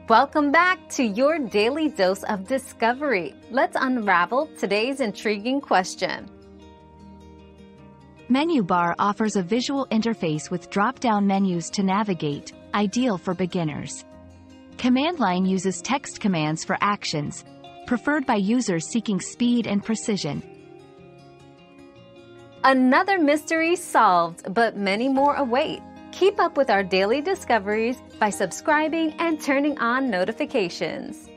Welcome back to your daily dose of discovery. Let's unravel today's intriguing question. Menu bar offers a visual interface with drop-down menus to navigate, ideal for beginners. Command line uses text commands for actions, preferred by users seeking speed and precision. Another mystery solved, but many more await. Keep up with our daily discoveries by subscribing and turning on notifications.